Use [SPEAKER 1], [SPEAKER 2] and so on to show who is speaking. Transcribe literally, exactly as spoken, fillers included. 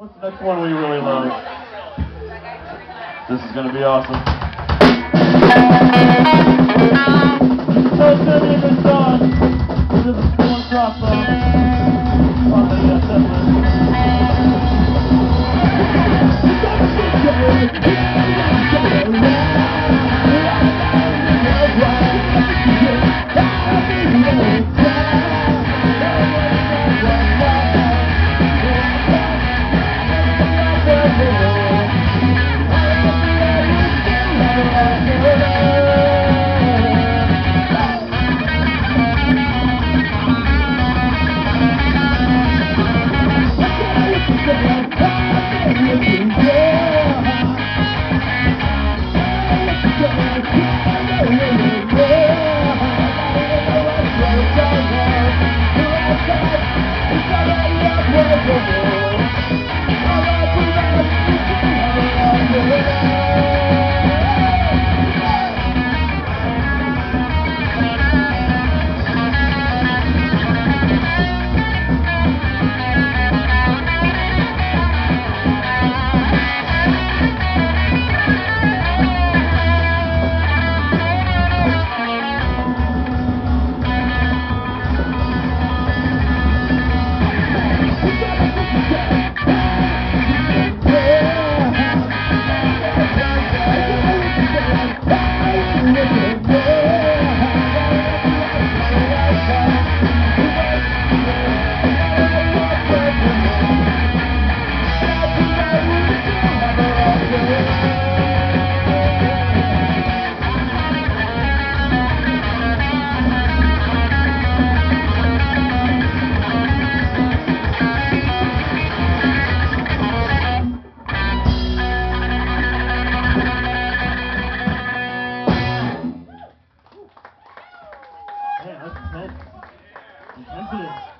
[SPEAKER 1] What's the next one we really love? This is gonna be awesome. So it's gonna be a good song. This is one drop song. On the uh, set Man, that's intense. Intensity.